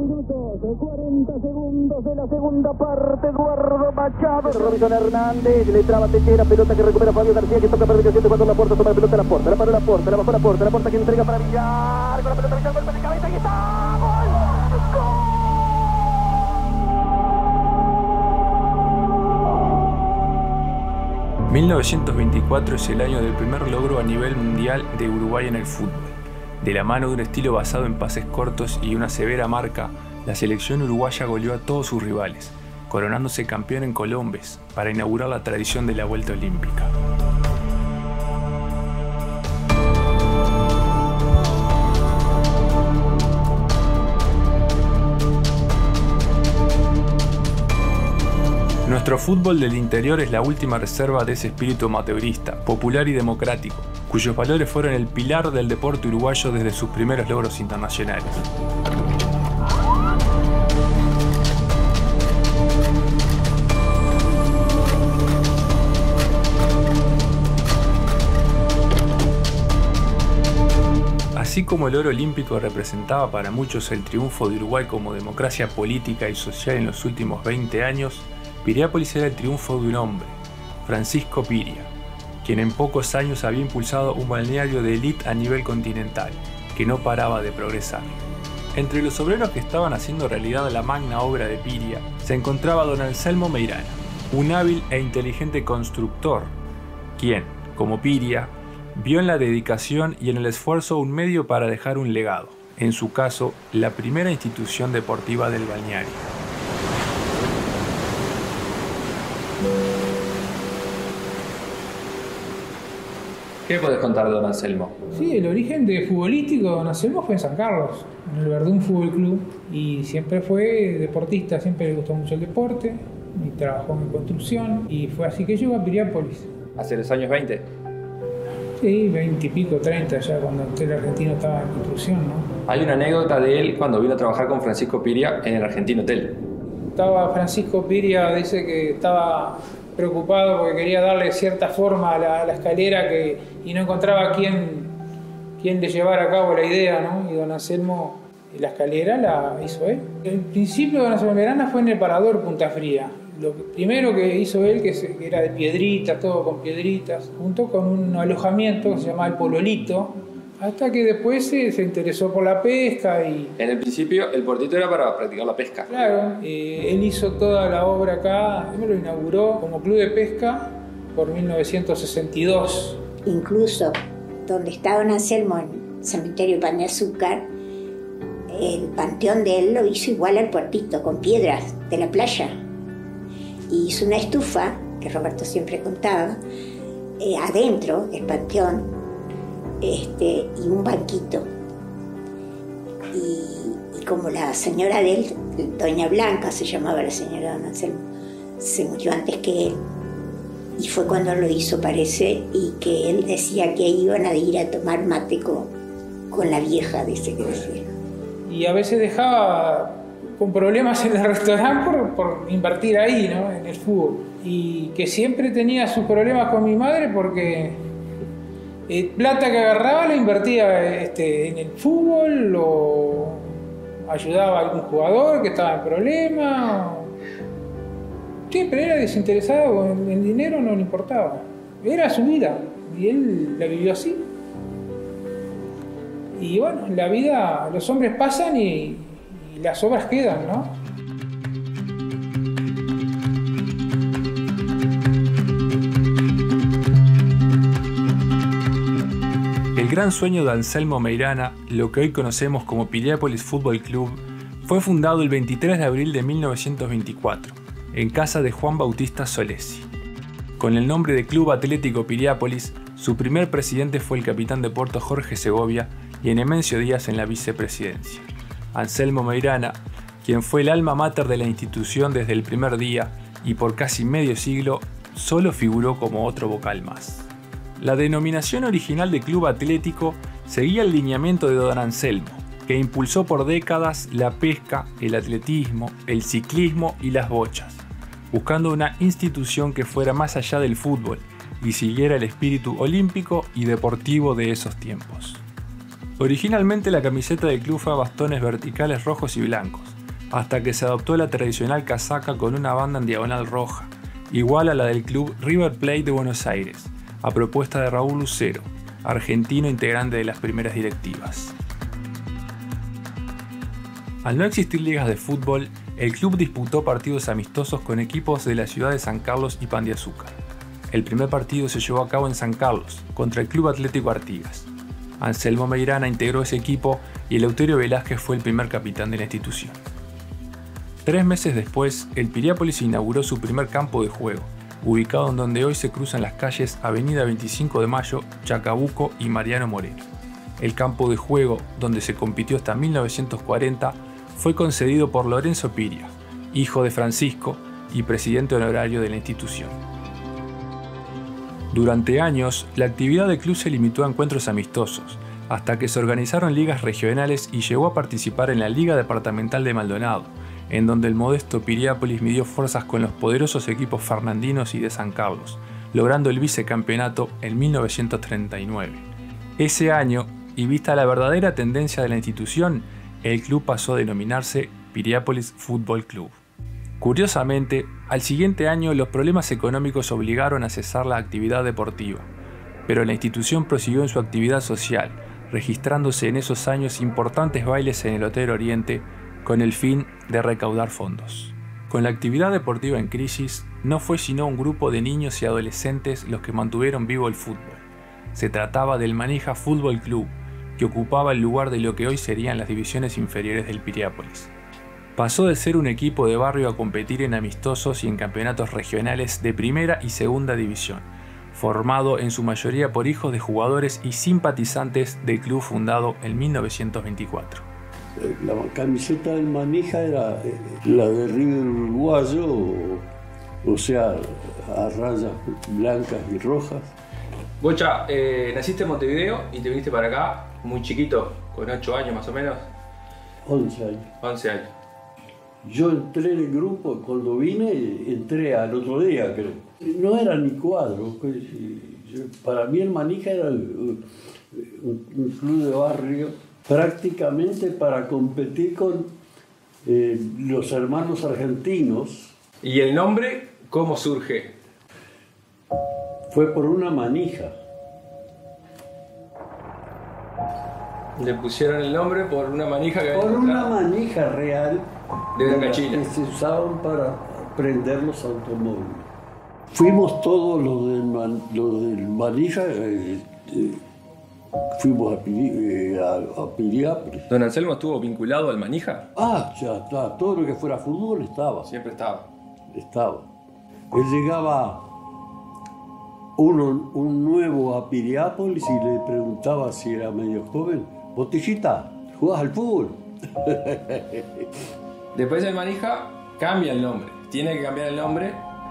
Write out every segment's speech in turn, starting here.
minutos, 40 segundos de la segunda parte. Eduardo Machado, Robinson Hernández, le traba Tejera, pelota que recupera Fabio García, que toca para el cuando la puerta, toma la pelota, la puerta, la paró la puerta, la bajó la puerta, la puerta que entrega para Villar, con la pelota Villar, golpe de cabeza, y está, ¡gol! ¡Gol! 1924 es el año del primer logro a nivel mundial de Uruguay en el fútbol. De la mano de un estilo basado en pases cortos y una severa marca, la selección uruguaya goleó a todos sus rivales, coronándose campeón en Colombes para inaugurar la tradición de la vuelta olímpica. Nuestro fútbol del interior es la última reserva de ese espíritu amateurista, popular y democrático, cuyos valores fueron el pilar del deporte uruguayo desde sus primeros logros internacionales. Así como el oro olímpico representaba para muchos el triunfo de Uruguay como democracia política y social en los últimos 20 años, Piriápolis era el triunfo de un hombre, Francisco Piria, quien en pocos años había impulsado un balneario de élite a nivel continental, que no paraba de progresar. Entre los obreros que estaban haciendo realidad la magna obra de Piria, se encontraba don Anselmo Meirana, un hábil e inteligente constructor, quien, como Piria, vio en la dedicación y en el esfuerzo un medio para dejar un legado, en su caso, la primera institución deportiva del balneario. ¿Qué podés contar de don Anselmo? Sí, el origen futbolístico de don Anselmo fue en San Carlos, en el Verdún Fútbol Club, y siempre fue deportista, siempre le gustó mucho el deporte, y trabajó en construcción, y fue así que llegó a Piriápolis. ¿Hace los años 20? Sí, 20 y pico, 30 ya, cuando el argentino estaba en construcción, ¿no? Hay una anécdota de él cuando vino a trabajar con Francisco Piria en el Argentino Hotel. Estaba Francisco Piria, dice que estaba preocupado porque quería darle cierta forma a la escalera y no encontraba quién le llevara a cabo la idea, ¿no? Y don Anselmo, la escalera la hizo él. El principio de don Anselmo Meirana fue en el parador Punta Fría. Lo primero que hizo él, que era de piedritas, todo con piedritas, junto con un alojamiento que se llamaba el Pololito, hasta que después se interesó por la pesca y... En el principio el portito era para practicar la pesca. Claro, él hizo toda la obra acá, él me lo inauguró como club de pesca por 1962. Incluso donde está don Anselmo, en el cementerio Pan de Azúcar, el panteón de él lo hizo igual al puertito, con piedras de la playa. Y hizo una estufa, que Roberto siempre contaba, adentro del panteón, y un banquito. Y como la señora de él, doña Blanca se llamaba la señora de don Anselmo, se murió antes que él, y fue cuando lo hizo, parece, y que él decía que iban a ir a tomar mate con la vieja, dice que decía. Y a veces dejaba con problemas en el restaurante por invertir ahí, ¿no? En el fútbol. Y que siempre tenía sus problemas con mi madre porque plata que agarraba la invertía en el fútbol o ayudaba a algún jugador que estaba en problemas. Siempre era desinteresado, el dinero no le importaba. Era su vida y él la vivió así. Y bueno, en la vida los hombres pasan y las obras quedan, ¿no? El gran sueño de Anselmo Meirana, lo que hoy conocemos como Piriápolis Fútbol Club, fue fundado el 23 de abril de 1924, en casa de Juan Bautista Solesi. Con el nombre de Club Atlético Piriápolis, su primer presidente fue el capitán de Puerto Jorge Segovia y Enemencio Díaz en la vicepresidencia. Anselmo Meirana, quien fue el alma mater de la institución desde el primer día y por casi medio siglo, solo figuró como otro vocal más. La denominación original de Club Atlético seguía el lineamiento de don Anselmo, que impulsó por décadas la pesca, el atletismo, el ciclismo y las bochas, buscando una institución que fuera más allá del fútbol y siguiera el espíritu olímpico y deportivo de esos tiempos. Originalmente la camiseta del club fue a bastones verticales rojos y blancos, hasta que se adoptó la tradicional casaca con una banda en diagonal roja, igual a la del club River Plate de Buenos Aires, a propuesta de Raúl Lucero, argentino integrante de las primeras directivas. Al no existir ligas de fútbol, el club disputó partidos amistosos con equipos de la ciudad de San Carlos y Pan de Azúcar. El primer partido se llevó a cabo en San Carlos, contra el Club Atlético Artigas. Anselmo Meirana integró ese equipo y Eleuterio Velázquez fue el primer capitán de la institución. 3 meses después, el Piriápolis inauguró su primer campo de juego, ubicado en donde hoy se cruzan las calles Avenida 25 de Mayo, Chacabuco y Mariano Moreno. El campo de juego, donde se compitió hasta 1940, fue concedido por Lorenzo Piria, hijo de Francisco y presidente honorario de la institución. Durante años, la actividad del club se limitó a encuentros amistosos, hasta que se organizaron ligas regionales y llegó a participar en la Liga Departamental de Maldonado, en donde el modesto Piriápolis midió fuerzas con los poderosos equipos fernandinos y de San Carlos, logrando el vicecampeonato en 1939. Ese año, y vista la verdadera tendencia de la institución, el club pasó a denominarse Piriápolis Fútbol Club. Curiosamente, al siguiente año los problemas económicos obligaron a cesar la actividad deportiva, pero la institución prosiguió en su actividad social, registrándose en esos años importantes bailes en el Hotel Oriente con el fin de recaudar fondos. Con la actividad deportiva en crisis, no fue sino un grupo de niños y adolescentes los que mantuvieron vivo el fútbol. Se trataba del Manija Fútbol Club, que ocupaba el lugar de lo que hoy serían las divisiones inferiores del Piriápolis. Pasó de ser un equipo de barrio a competir en amistosos y en campeonatos regionales de primera y segunda división, formado en su mayoría por hijos de jugadores y simpatizantes del club fundado en 1924. La camiseta del Manija era la de River uruguayo, o sea, a rayas blancas y rojas. Bocha, naciste en Montevideo y te viniste para acá muy chiquito, con 8 años más o menos. 11 años. 11 años. Yo entré en el grupo, cuando vine, entré al otro día, creo. No era ni cuadro. Para mí el Manija era un club de barrio prácticamente para competir con los hermanos argentinos. ¿Y el nombre cómo surge? Fue por una manija. Le pusieron el nombre por una manija que Por una manija real de una cachilla que se usaban para prender los automóviles. Fuimos todos los del Manija, fuimos a Piriápolis. ¿Don Anselmo estuvo vinculado al Manija? Ya está, todo lo que fuera fútbol estaba. Siempre estaba. Estaba. Él llegaba un nuevo a Piriápolis y le preguntaba si era medio joven. Botellita, ¿jugás al fútbol? Después el Manija cambia el nombre. Tiene que cambiar el nombre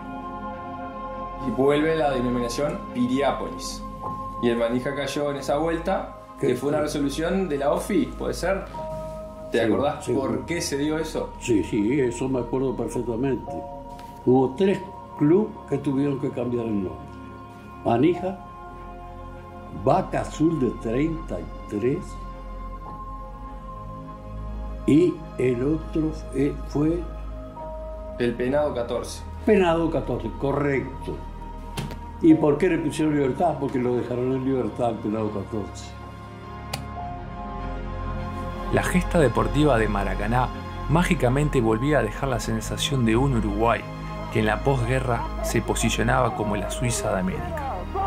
y vuelve la denominación Piriápolis. Y el Manija cayó en esa vuelta, que fue una resolución de la OFI, ¿puede ser? ¿Te acordás por qué se dio eso? Sí, eso me acuerdo perfectamente. Hubo 3 clubes que tuvieron que cambiar el nombre. Manija, Vaca Azul de 33 y el otro fue... El Penado 14. Penado 14, correcto. ¿Y por qué le pusieron Libertad? Porque lo dejaron en libertad al Penado 14. La gesta deportiva de Maracaná mágicamente volvía a dejar la sensación de un Uruguay que en la posguerra se posicionaba como la Suiza de América.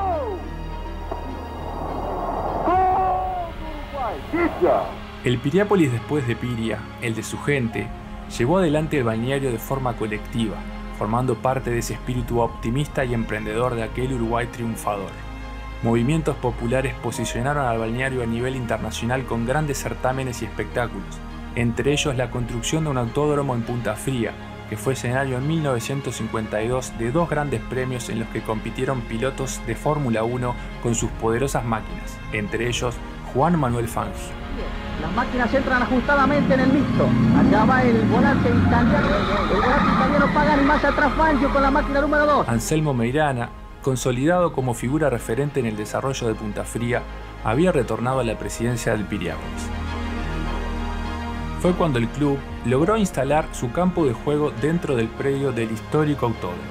El Piriápolis, después de Piria, el de su gente, llevó adelante el balneario de forma colectiva, formando parte de ese espíritu optimista y emprendedor de aquel Uruguay triunfador. Movimientos populares posicionaron al balneario a nivel internacional con grandes certámenes y espectáculos, entre ellos la construcción de un autódromo en Punta Fría, que fue escenario en 1952 de 2 grandes premios en los que compitieron pilotos de Fórmula 1 con sus poderosas máquinas, entre elellos Juan Manuel Fangio. Las máquinas entran ajustadamente en el mixto. Allá va el volante italiano. El volante italiano Pagani, más atrás Fangio con la máquina número 2. Anselmo Meirana, consolidado como figura referente en el desarrollo de Punta Fría, había retornado a la presidencia del Piriápolis. fue cuando el club logró instalar su campo de juego dentro del predio del histórico autódromo.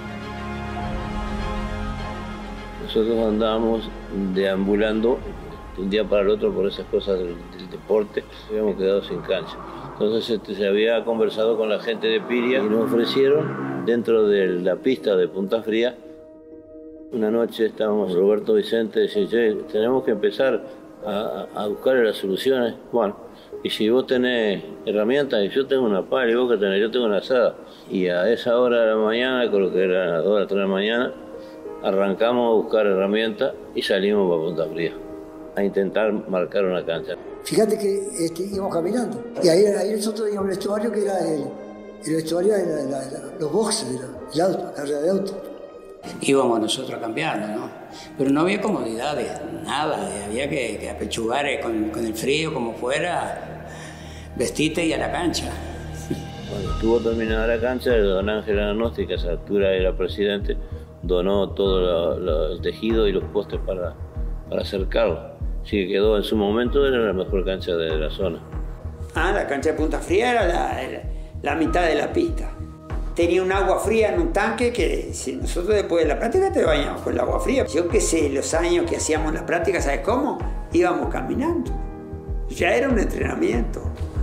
Nosotros andábamos deambulando de un día para el otro por esas cosas del deporte, habíamos quedado sin cancha. Entonces se había conversado con la gente de Piria y nos ofrecieron dentro de la pista de Punta Fría. Una noche estábamos Roberto Vicente, decía, che, tenemos que empezar a buscar las soluciones. Bueno, y si vos tenés herramientas y yo tengo una pala y vos que tenés, yo tengo una azada. Y a esa hora de la mañana, creo que era a las 2 o las 3 de la mañana, arrancamos a buscar herramientas y salimos para Punta Fría a intentar marcar una cancha. Fíjate que íbamos caminando y ahí nosotros teníamos un vestuario que era el vestuario de los boxes, el auto, la carrera de auto. Íbamos nosotros cambiando, ¿no? Pero no había comodidades, nada, había que apechugar con el frío como fuera, vestirte y a la cancha. Cuando estuvo terminada la cancha, don Ángel Ananosti, que a esa altura era presidente, donó todo el tejido y los postes para acercarlo. Así que quedó en su momento, era la mejor cancha de la zona. La cancha de Punta Fría era la mitad de la pista. Tenía un agua fría en un tanque que si nosotros después de la práctica te bañamos con el agua fría. Yo qué sé, los años que hacíamos la práctica, ¿sabes cómo? Íbamos caminando. Ya era un entrenamiento.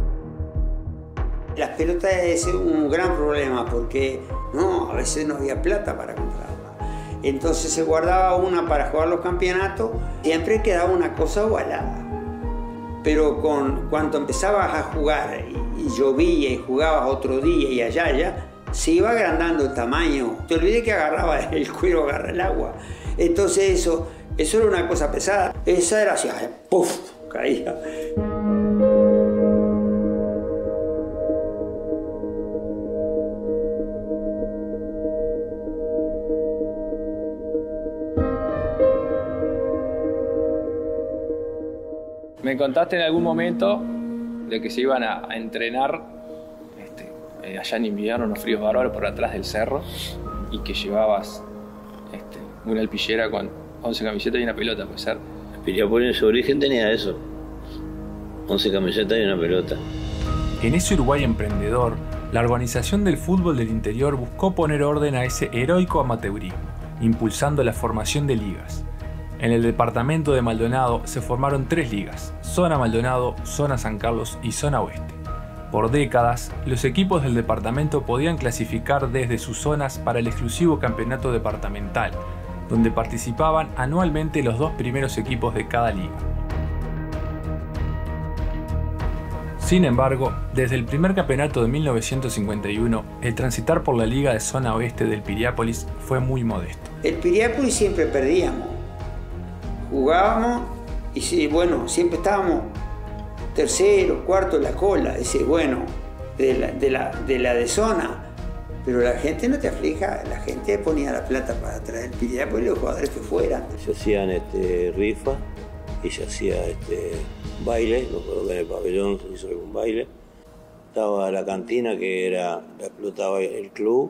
Las pelotas es un gran problema porque a veces no había plata para comprarla. Entonces se guardaba una para jugar los campeonatos, siempre quedaba una cosa ovalada. Pero cuando empezabas a jugar y llovía y jugabas otro día y allá, se iba agrandando el tamaño. Te olvidé que agarraba el cuero, agarra el agua. Entonces eso era una cosa pesada. Esa era así, ¡puf!, caía. Me contaste en algún momento de que se iban a entrenar allá en invierno, unos fríos bárbaros por atrás del cerro, y que llevabas una alpillera con 11 camisetas y una pelota, puede ser. Piriápolis en su origen tenía eso, 11 camisetas y una pelota. En ese Uruguay emprendedor, la organización del fútbol del interior buscó poner orden a ese heroico amateurismo, impulsando la formación de ligas. En el departamento de Maldonado se formaron 3 ligas: Zona Maldonado, Zona San Carlos y Zona Oeste. Por décadas, los equipos del departamento podían clasificar desde sus zonas para el exclusivo campeonato departamental, donde participaban anualmente los 2 primeros equipos de cada liga. Sin embargo, desde el primer campeonato de 1951, el transitar por la liga de Zona Oeste del Piriápolis fue muy modesto. El Piriápolis siempre perdíamos. Jugábamos y siempre estábamos tercero, cuarto en la cola, de la de zona. Pero la gente no te aflija, la gente ponía la plata para traer el Piriápolis y los jugadores que fueran. Se hacían rifas y se hacía baile, me acuerdo que en el pabellón se hizo algún baile. Estaba la cantina que la explotaba el club,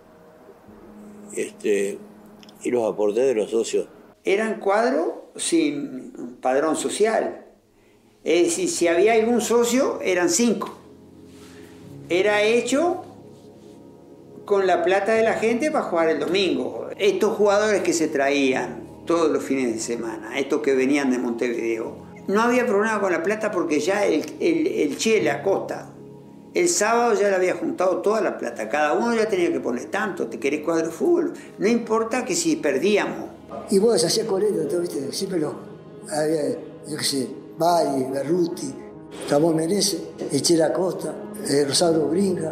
y los aportes de los socios. Eran cuadros sin padrón social. Es decir, si había algún socio, eran 5. Era hecho con la plata de la gente para jugar el domingo. Estos jugadores que se traían todos los fines de semana, estos que venían de Montevideo, no había problema con la plata porque ya el Che, la Costa, el sábado ya le había juntado toda la plata. Cada uno ya tenía que poner tanto. ¿Te querés cuadro de fútbol? No importa que si perdíamos. Y vos hacías coletas, ¿viste? Siempre había, yo qué sé, Bari, Berruti, Ramón Menezes, Echera Costa, Rosario Brinca.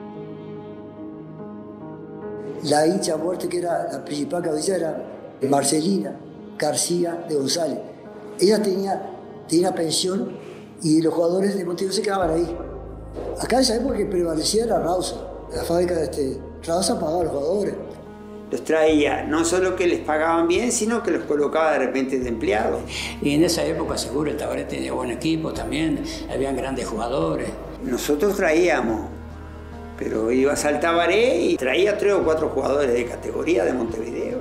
La hincha muerte que era la principal cabeza era Marcelina García de González. Ella tenía pensión y los jugadores de Montevideo se quedaban ahí. Acá en esa época que prevalecía era Rausa. La fábrica de Rausa pagaba a los jugadores. Los traía, no solo que les pagaban bien, sino que los colocaba de repente de empleados. Y en esa época seguro el Tabaré tenía buen equipo también, habían grandes jugadores. Nosotros traíamos, pero ibas al Tabaré y traía 3 o 4 jugadores de categoría de Montevideo.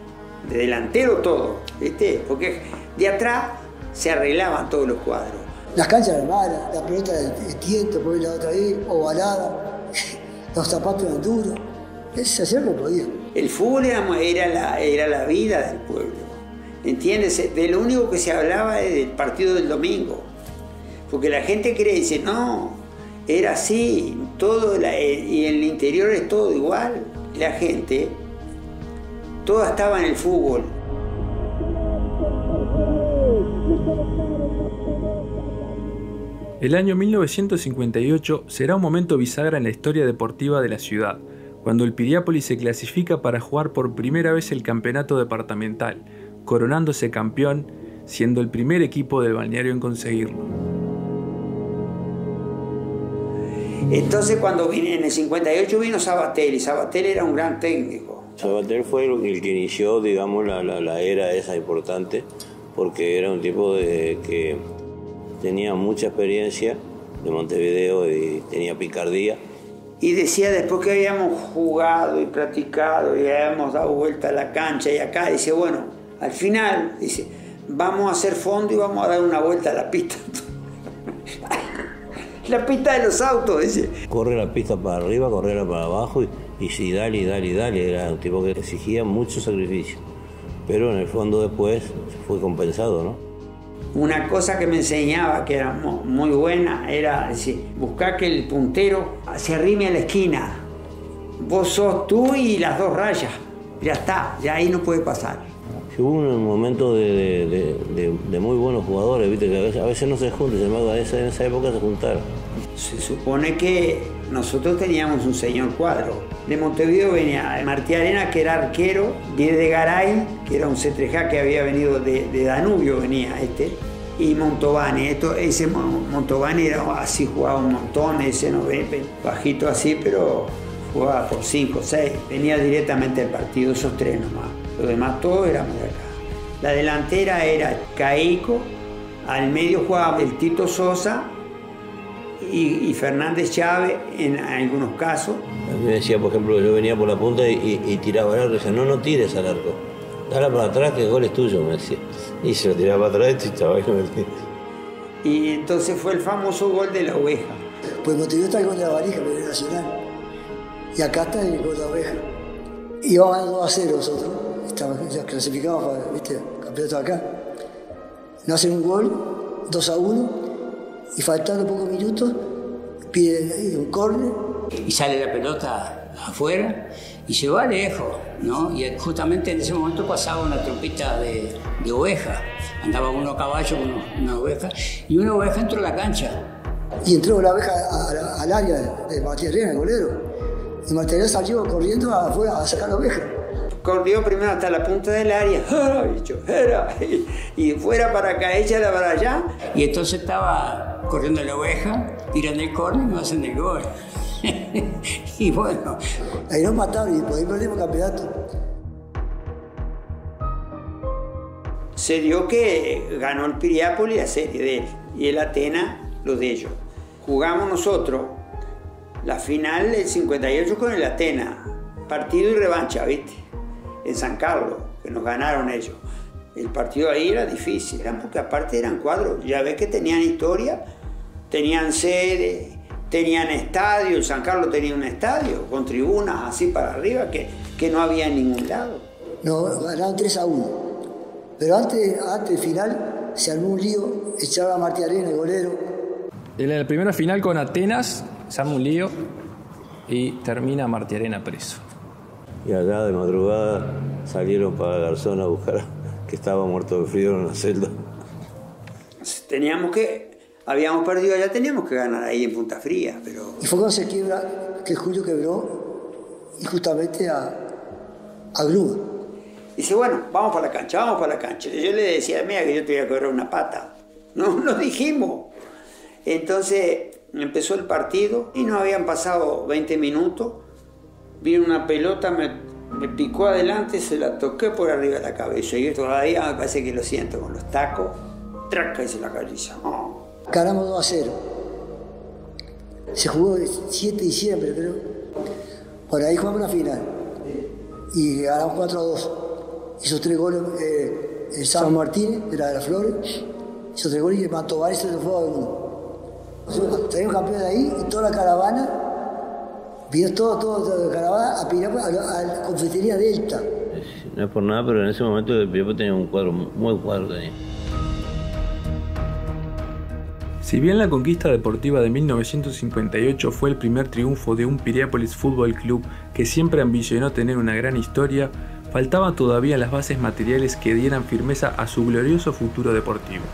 De delantero todo, ¿viste? Porque de atrás se arreglaban todos los cuadros. Las canchas eran malas, la pelota de tiento, por la otra vez, ovalada, los zapatos eran duros. Se hacía lo que podía. El fútbol era la vida del pueblo. ¿Entiendes? De lo único que se hablaba es del partido del domingo. Porque la gente cree, dice, no, era así, todo, y en el interior es todo igual. La gente, toda estaba en el fútbol. El año 1958 será un momento bisagra en la historia deportiva de la ciudad, cuando el Piriápolis se clasifica para jugar por primera vez el campeonato departamental, coronándose campeón, siendo el primer equipo del balneario en conseguirlo. Entonces cuando en el 58 vino Sabatel, y Sabatel era un gran técnico. Sabatel fue el que inició, digamos, la era esa importante, porque era un tipo que tenía mucha experiencia de Montevideo y tenía picardía. Y decía, después que habíamos jugado y practicado y habíamos dado vuelta a la cancha y acá, dice, bueno, al final, dice, vamos a hacer fondo y vamos a dar una vuelta a la pista. La pista de los autos, dice. Corre la pista para arriba, correrla para abajo y sí, dale. Era un tipo que exigía mucho sacrificio. Pero en el fondo después fue compensado, ¿no? Una cosa que me enseñaba que era muy buena era decir, buscar que el puntero se arrime a la esquina. Vos sos tú y las dos rayas. Ya está, ya ahí no puede pasar. Hubo un momento de muy buenos jugadores, ¿viste? Que a veces no se juntan, sin embargo, en esa época se juntaron. Se supone que nosotros teníamos un señor Cuadro. De Montevideo venía Martí Arena, que era arquero, de Garay, que era un C3J que había venido de Danubio, venía y Montovani. Ese Montovani era así, jugaba un montón, ese no ve bajito así, pero jugaba por 5 o 6. Venía directamente al partido, esos tres nomás. Los demás todos éramos de acá. La delantera era Caico, al medio jugaba el Tito Sosa y Fernández Chávez en algunos casos. A mí me decía, por ejemplo, yo venía por la punta y tiraba al arco, y decía, no tires al arco, dale para atrás que el gol es tuyo, me decía. Y se lo tiraba para atrás y estaba ahí, no me metía. Y entonces fue el famoso gol de la Oveja. Pues Montevideo está el gol de la Valija, pero es nacional. Y acá está el gol de la Oveja. Íbamos 2-0 nosotros, ya clasificamos para, ¿viste? Campeonato acá. Nos hacen un gol, 2-1, y faltando pocos minutos, pide un córner. Y sale la pelota afuera y se va lejos, ¿no? Y justamente en ese momento pasaba una tropita de ovejas. Andaba uno a caballo con una oveja, y una oveja entró a la cancha. Y entró la oveja al área de Martí Arena, el golero. Y Martí Arena salió corriendo afuera a sacar la oveja. Corrió primero hasta la punta del área, y fuera para acá, échala para allá. Y entonces estaba corriendo la oveja, tirando el córner y me hacen el gol. Y bueno. Ahí nos mataron y por ahí perdimos el campeonato. Se dio que ganó el Piriápolis la serie de él y el Atena lo de ellos. Jugamos nosotros la final del 58 con el Atena, partido y revancha, ¿viste? En San Carlos, que nos ganaron ellos. El partido ahí era difícil, porque aparte eran cuadros, ya ves que tenían historia, tenían sede, tenían estadio, el San Carlos tenía un estadio con tribunas así para arriba que no había en ningún lado. Nos ganaron 3-1, pero antes del final se armó un lío, echaron a Martí Arena, el golero. En la primera final con Atenas se arma un lío y termina Martí Arena preso. Y allá de madrugada salieron para Garzón a buscar que estaba muerto de frío en una celda. Habíamos perdido allá, teníamos que ganar ahí en Punta Fría, pero... Y fue cuando se quiebra, que Julio quebró injustamente a Grúa. Dice, bueno, vamos para la cancha. Yo le decía, mira que yo te voy a cobrar una pata. No, nos dijimos. Entonces empezó el partido y no habían pasado 20 minutos. Vino una pelota, me picó adelante, se la toqué por arriba de la cabeza. Y todavía me parece que lo siento con los tacos. Traca y se la cabeza. Oh. Ganamos 2-0. Se jugó el 7 de diciembre, creo. Por ahí jugamos la final. Y ganamos 4-2. Hizo 3 goles el San Martín, era de las Flores. hizo 3 goles y mató varios y se lo fue a uno. Traíamos campeón de ahí y toda la caravana, vino toda la caravana a Piriápolis, a la confitería Delta. No es por nada, pero en ese momento el Piriápolis tenía un cuadro, muy buen cuadro tenía. Si bien la conquista deportiva de 1958 fue el primer triunfo de un Piriápolis Fútbol Club que siempre ambicionó tener una gran historia, faltaban todavía las bases materiales que dieran firmeza a su glorioso futuro deportivo.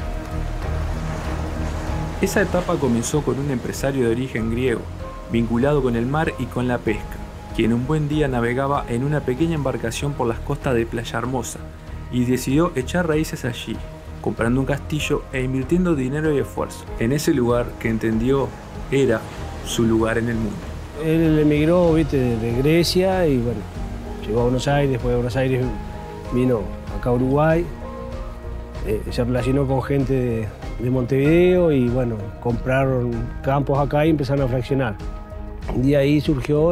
Esa etapa comenzó con un empresario de origen griego, vinculado con el mar y con la pesca, quien un buen día navegaba en una pequeña embarcación por las costas de Playa Hermosa y decidió echar raíces allí, comprando un castillo e invirtiendo dinero y esfuerzo en ese lugar que entendió era su lugar en el mundo. Él emigró, de Grecia y bueno, llegó a Buenos Aires, después de Buenos Aires vino acá a Uruguay, se relacionó con gente de Montevideo y bueno, compraron campos acá y empezaron a fraccionar. De ahí surgió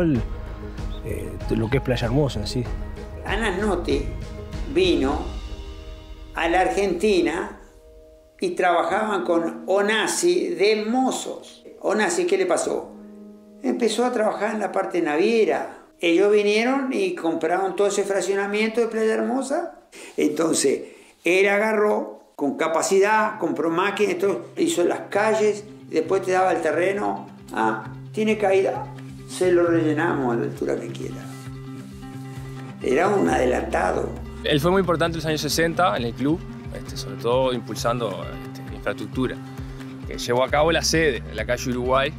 lo que es Playa Hermosa, sí. Anasnotti vino a la Argentina y trabajaban con Onasi de mozos. Onasi, ¿qué le pasó? Empezó a trabajar en la parte naviera. Ellos vinieron y compraron todo ese fraccionamiento de Playa Hermosa. Entonces, él agarró con capacidad, compró máquinas, hizo las calles, después te daba el terreno. Tiene caída, se lo rellenamos a la altura que quiera. Era un adelantado. Él fue muy importante en los años 60 en el club, sobre todo impulsando infraestructura. Que llevó a cabo la sede en la calle Uruguay.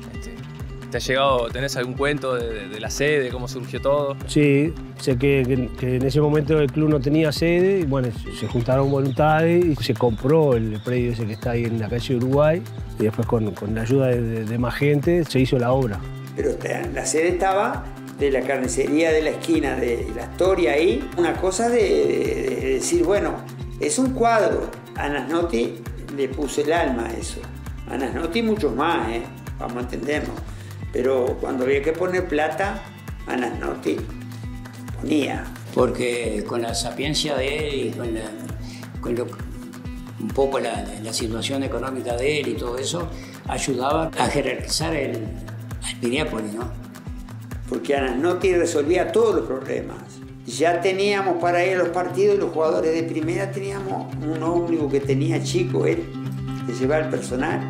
¿Tenés algún cuento de la sede, cómo surgió todo? Sí, sé que en ese momento el club no tenía sede y bueno, se juntaron voluntades y se compró el predio ese que está ahí en la calle Uruguay y después con la ayuda de más gente se hizo la obra. Pero la sede estaba de la carnicería de la esquina de la Astoria ahí, una cosa de decir, bueno, es un cuadro. Anasnotti le puso el alma a eso. Anasnotti y muchos más, vamos a entendernos. Pero cuando había que poner plata, Anasnotti ponía. Porque con la sapiencia de él y un poco la situación económica de él y todo eso, ayudaba a jerarquizar al Piriápolis, ¿no? Porque Anasnotti resolvía todos los problemas. Ya teníamos para ir a los partidos y los jugadores de primera teníamos un ómnibus que tenía chico él, que llevaba el personal.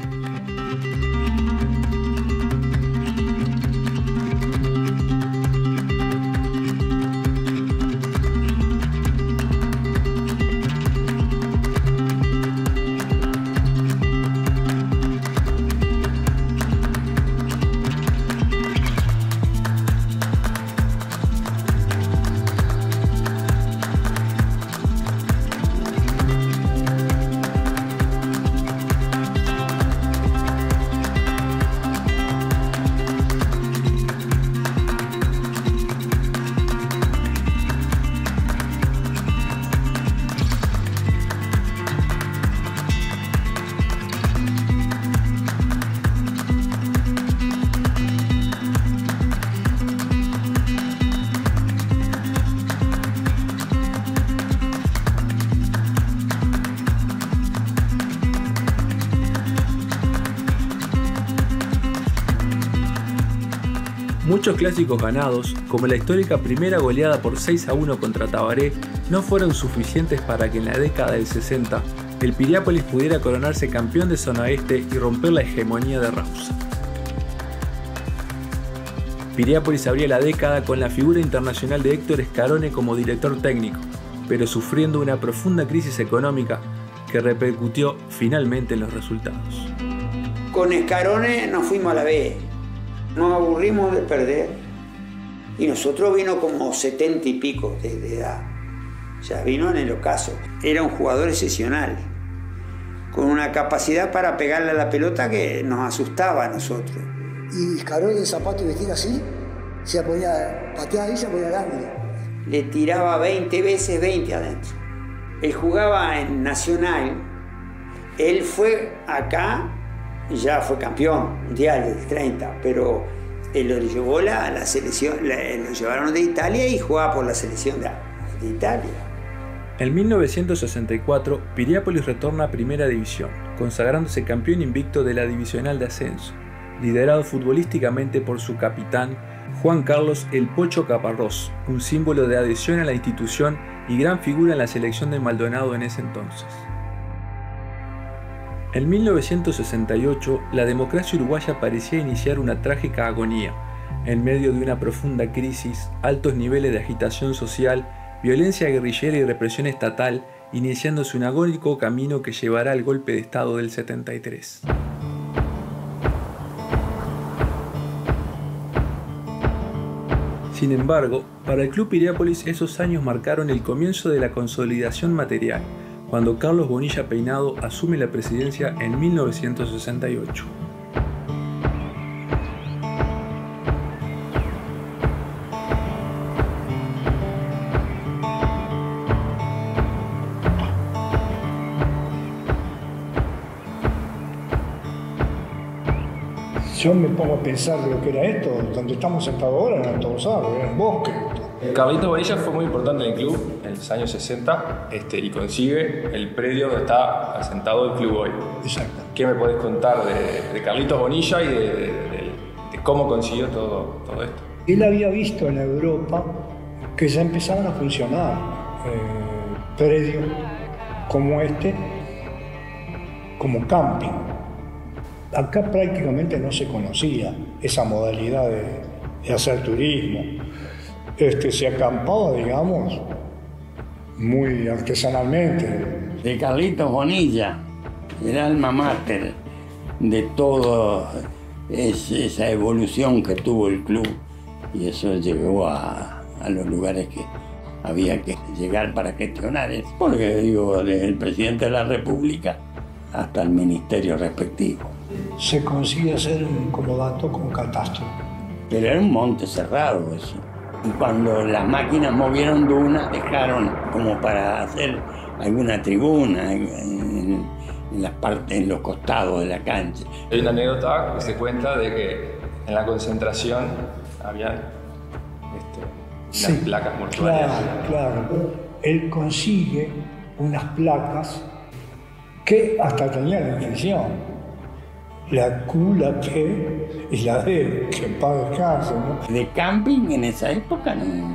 Muchos clásicos ganados, como la histórica primera goleada por 6-1 contra Tabaré, no fueron suficientes para que en la década del 60 el Piriápolis pudiera coronarse campeón de zona este y romper la hegemonía de Rausa. Piriápolis abría la década con la figura internacional de Héctor Scarone como director técnico, pero sufriendo una profunda crisis económica que repercutió finalmente en los resultados. Con Scarone nos fuimos a la B. Nos aburrimos de perder y nosotros vino como 70 y pico de edad. Ya vino en el ocaso. Era un jugador excepcional, con una capacidad para pegarle a la pelota que nos asustaba a nosotros. Y Scarone de zapato y vestir así, se ponía, pateaba ahí y se ponía al ángulo. Le tiraba 20 veces 20 adentro. Él jugaba en Nacional. Él fue acá. Ya fue campeón mundial del 30, pero él lo llevó a la selección, lo llevaron de Italia y jugaba por la selección de Italia. En 1964, Piriápolis retorna a Primera División, consagrándose campeón invicto de la Divisional de Ascenso, liderado futbolísticamente por su capitán, Juan Carlos El Pocho Caparrós, un símbolo de adhesión a la institución y gran figura en la selección de Maldonado en ese entonces. En 1968, la democracia uruguaya parecía iniciar una trágica agonía, en medio de una profunda crisis, altos niveles de agitación social, violencia guerrillera y represión estatal, iniciándose un agónico camino que llevará al golpe de Estado del 73. Sin embargo, para el Club Piriápolis esos años marcaron el comienzo de la consolidación material, cuando Carlos Bonilla Peinado asume la presidencia en 1968. Yo me pongo a pensar de lo que era esto, donde estamos sentados ahora, no era todos árboles, era un bosque. Carlito Bonilla fue muy importante en el club en los años 60 y consigue el predio donde está asentado el club hoy. Exacto. ¿Qué me podés contar de Carlitos Bonilla y de cómo consiguió todo esto? Él había visto en Europa que ya empezaban a funcionar predios como este, como camping. Acá prácticamente no se conocía esa modalidad de hacer turismo. Se acampaba, digamos, muy artesanalmente. De Carlitos Bonilla, el alma mater de toda esa evolución que tuvo el club, y eso llegó a los lugares que había que llegar para gestionar eso. Porque digo, desde el presidente de la República hasta el ministerio respectivo. Se consigue hacer un comodato con catastro. Pero era un monte cerrado eso. Y cuando las máquinas movieron dunas, dejaron como para hacer alguna tribuna en los costados de la cancha. Hay una anécdota que se cuenta de que en la concentración había unas placas mortuarias. Claro. Él consigue unas placas que hasta tenían la inscripción. La Q, la P y la D, que en paz descanse, ¿no? De camping en esa época no.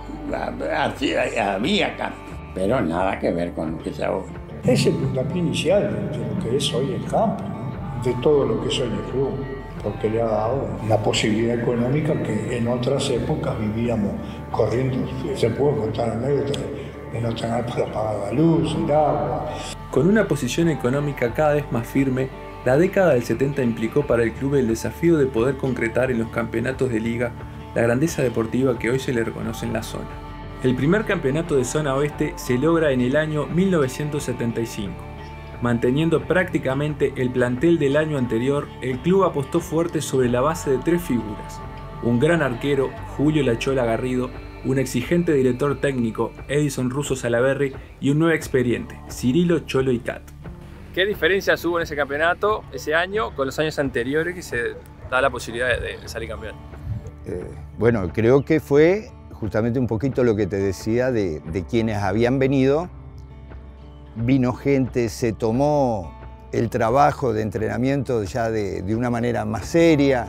Había camping, pero nada que ver con lo que es ahora. Es el puntapié inicial de lo que es hoy el camping, ¿no? De todo lo que es hoy el club, porque le ha dado una posibilidad económica que en otras épocas vivíamos corriendo. Se puede contar anécdotas de no tener para pagar la luz, el agua. Con una posición económica cada vez más firme, la década del 70 implicó para el club el desafío de poder concretar en los campeonatos de liga la grandeza deportiva que hoy se le reconoce en la zona. El primer campeonato de zona oeste se logra en el año 1975. Manteniendo prácticamente el plantel del año anterior, el club apostó fuerte sobre la base de tres figuras: un gran arquero, Julio La Chola Garrido, un exigente director técnico, Edison Russo Salaberry, y un nuevo experiente, Cirilo Cholo Icat. ¿Qué diferencias hubo en ese campeonato ese año con los años anteriores que se da la posibilidad de salir campeón? Bueno, creo que fue justamente un poquito lo que te decía de quienes habían venido. Vino gente, se tomó el trabajo de entrenamiento ya de una manera más seria.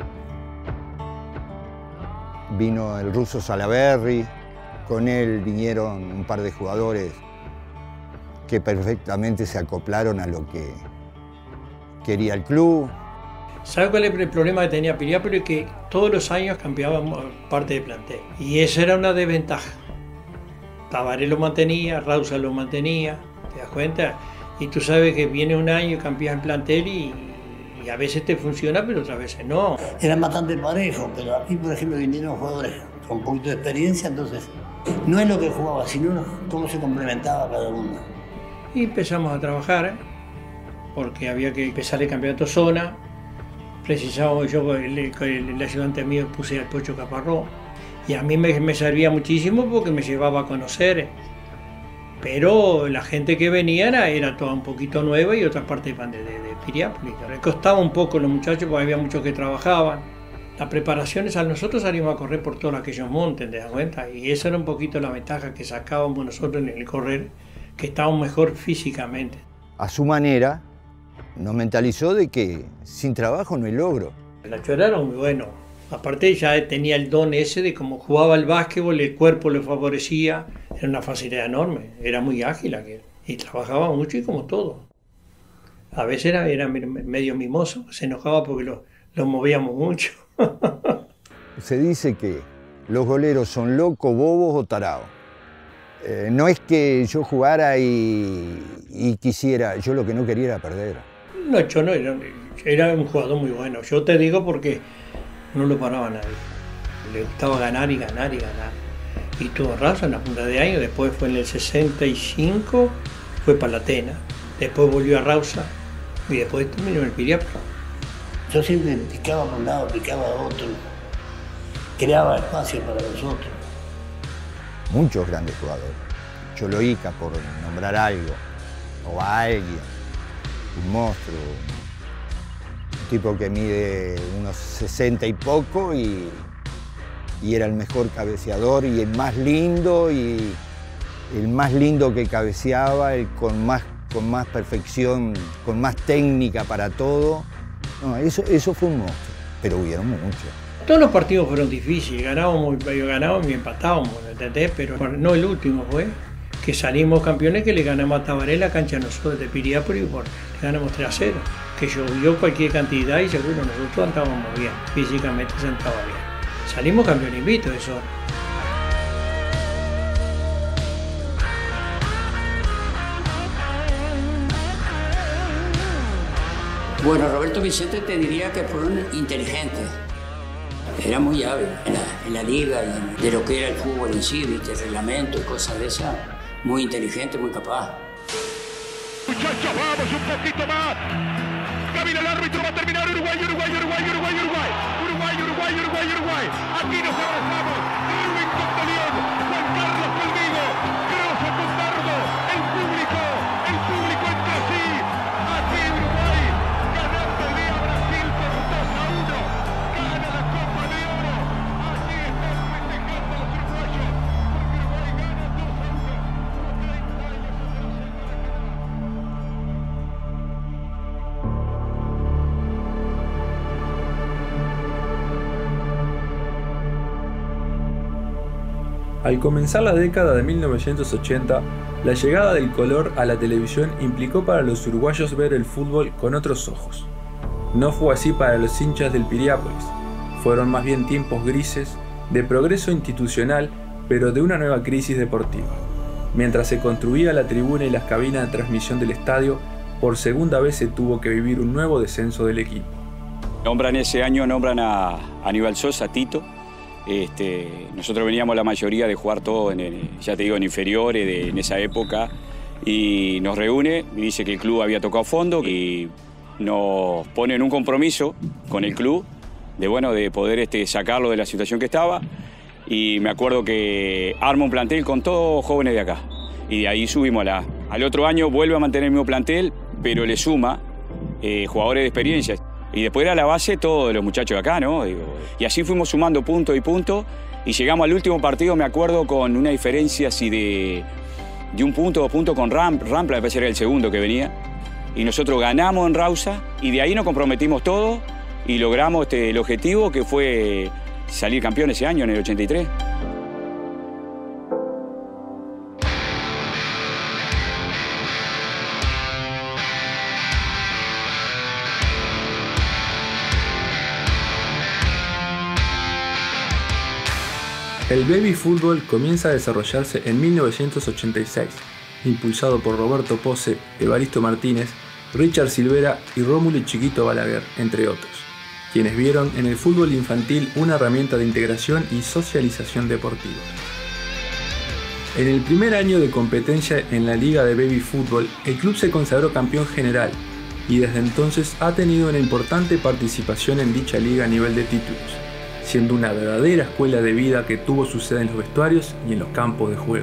Vino el ruso Salaberry, con él vinieron un par de jugadores que perfectamente se acoplaron a lo que quería el club. ¿Sabe cuál es el problema que tenía Piriápolis? Que todos los años cambiábamos parte de plantel. Y eso era una desventaja. Tabaré lo mantenía, Rausa lo mantenía, ¿te das cuenta? Y tú sabes que viene un año y cambias el plantel y a veces te funciona, pero otras veces no. Eran bastante parejos, pero aquí, por ejemplo, vinieron jugadores con un poquito de experiencia, entonces no es lo que jugaba, sino cómo se complementaba cada uno. Y empezamos a trabajar, porque había que empezar el campeonato zona. Precisábamos, yo el ayudante mío puse al Pocho Caparrós, y a mí me servía muchísimo porque me llevaba a conocer. Pero la gente que venía era toda un poquito nueva y otra parte de Piriápolis. Le costaba un poco a los muchachos porque había muchos que trabajaban. Las preparaciones a nosotros salimos a correr por todos aquellos montes, ¿te das cuenta? Y esa era un poquito la ventaja que sacábamos nosotros en el correr, que estábamos mejor físicamente. A su manera, nos mentalizó de que sin trabajo no hay logro. Nacho era muy bueno. Aparte ya tenía el don ese de cómo jugaba el básquetbol, el cuerpo le favorecía, era una facilidad enorme, era muy ágil aquel. Y trabajaba mucho y como todo. A veces era medio mimoso, se enojaba porque lo movíamos mucho. Se dice que los goleros son locos, bobos o tarados. No es que yo jugara y quisiera, yo lo que no quería era perder. No, yo no, era un jugador muy bueno. Yo te digo porque no lo paraba nadie. Le gustaba ganar y ganar y ganar. Y tuvo Rausa en la punta de año, después fue en el 65, fue para la Atena, después volvió a Rausa y después terminó en el Piriápolis. Yo siempre picaba por un lado, picaba a otro, creaba espacio para nosotros. Muchos grandes jugadores. Choloica, por nombrar algo, o a alguien, un monstruo, un tipo que mide unos 60 y poco y era el mejor cabeceador y el más lindo que cabeceaba, el con más perfección, con más técnica para todo. No, eso fue un monstruo, pero hubieron muchos. Todos los partidos fueron difíciles, ganábamos y empatábamos, ¿entendés? Pero no el último fue que salimos campeones, que le ganamos a Tabaré la cancha a nosotros de Piriápolis, le ganamos 3-0, que llovió cualquier cantidad y seguro nosotros andábamos bien, físicamente se andaba bien. Salimos campeón invicto, eso. Bueno, Roberto Vicente te diría que fueron inteligentes. Era muy hábil en la liga y de lo que era el fútbol en sí, ¿viste? El reglamento y cosas de esas. Muy inteligente, muy capaz. Muchachos, vamos un poquito más. Camina el árbitro, va a terminar Uruguay. Aquí nos abrazamos. Irving Contolión, Juan Carlos Colmigo, Grosso con Dardo, el público entra así. Así Uruguay, ganando el día Brasil por 2-1. Gana la Copa de Oro. Así están festejando los uruguayos. Porque Uruguay Al comenzar la década de 1980, la llegada del color a la televisión implicó para los uruguayos ver el fútbol con otros ojos. No fue así para los hinchas del Piriápolis. Fueron más bien tiempos grises, de progreso institucional, pero de una nueva crisis deportiva. Mientras se construía la tribuna y las cabinas de transmisión del estadio, por segunda vez se tuvo que vivir un nuevo descenso del equipo. Ese año nombran a Aníbal Sosa, Tito. Nosotros veníamos la mayoría de jugar todo, ya te digo, en inferiores en esa época, y nos reúne y dice que el club había tocado fondo y nos pone en un compromiso con el club de poder sacarlo de la situación que estaba, y me acuerdo que arma un plantel con todos jóvenes de acá y de ahí subimos a la A. Al otro año vuelve a mantener el mismo plantel, pero le suma jugadores de experiencia. Y después era la base todos los muchachos de acá, ¿no? Y así fuimos sumando punto y punto. Y llegamos al último partido, me acuerdo, con una diferencia así de 1 punto, 2 puntos con Rampla, me parece que era el segundo que venía. Y nosotros ganamos en Rausa y de ahí nos comprometimos todos y logramos el objetivo que fue salir campeón ese año, en el 83. El baby fútbol comienza a desarrollarse en 1986, impulsado por Roberto Pose, Evaristo Martínez, Richard Silvera y Rómulo Chiquito Balaguer, entre otros, quienes vieron en el fútbol infantil una herramienta de integración y socialización deportiva. En el primer año de competencia en la Liga de Baby Fútbol, el club se consagró campeón general y desde entonces ha tenido una importante participación en dicha liga a nivel de títulos, siendo una verdadera escuela de vida que tuvo su sede en los vestuarios y en los campos de juego.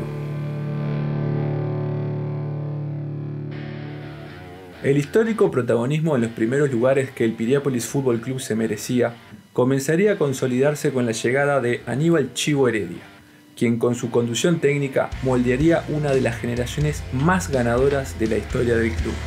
El histórico protagonismo en los primeros lugares que el Piriápolis Fútbol Club se merecía comenzaría a consolidarse con la llegada de Aníbal Chivo Heredia, quien con su conducción técnica moldearía una de las generaciones más ganadoras de la historia del club.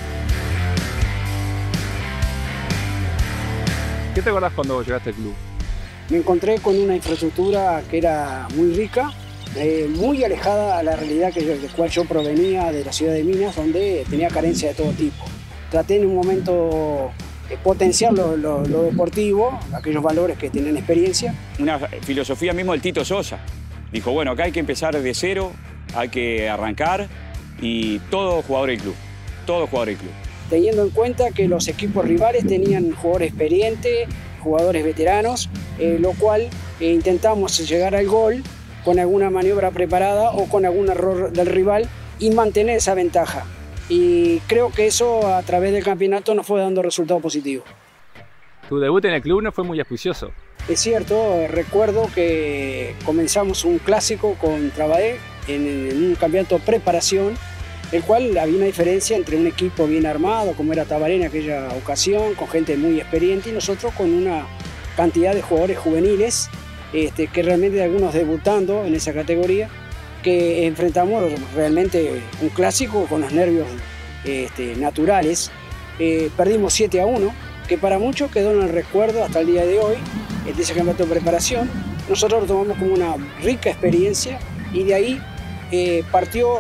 ¿Qué te acordás cuando llegaste al club? Me encontré con una infraestructura que era muy rica, muy alejada a la realidad de la cual yo provenía, de la ciudad de Minas, donde tenía carencia de todo tipo. Traté en un momento de potenciar lo deportivo, aquellos valores que tienen experiencia. Una filosofía mismo del Tito Sosa. Dijo, bueno, acá hay que empezar de cero, hay que arrancar y todo jugador del club, todo jugador del club. Teniendo en cuenta que los equipos rivales tenían jugadores experientes, jugadores veteranos, lo cual intentamos llegar al gol con alguna maniobra preparada o con algún error del rival y mantener esa ventaja. Y creo que eso a través del campeonato nos fue dando resultados positivos. Tu debut en el club no fue muy auspicioso. Es cierto, recuerdo que comenzamos un clásico contra Bae en un campeonato de preparación, el cual había una diferencia entre un equipo bien armado, como era Tabaré en aquella ocasión, con gente muy experiente, y nosotros con una cantidad de jugadores juveniles, que realmente algunos debutando en esa categoría, que enfrentamos realmente un clásico con los nervios naturales. Perdimos 7-1, que para muchos quedó en el recuerdo hasta el día de hoy, de ese campeonato de preparación. Nosotros lo tomamos como una rica experiencia y de ahí partió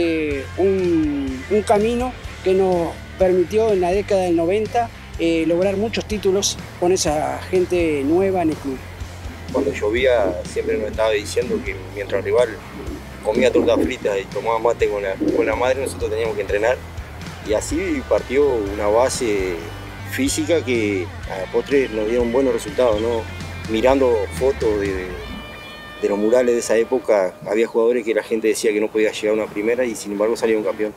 un camino que nos permitió en la década del 90 lograr muchos títulos con esa gente nueva en el club. Cuando llovía siempre nos estaba diciendo que mientras el rival comía tortas fritas y tomaba mate con la madre, nosotros teníamos que entrenar. Y así partió una base física que a postre nos dieron buenos resultados, ¿no? Mirando fotos de los murales de esa época, había jugadores que la gente decía que no podía llegar a una primera y sin embargo salieron campeón.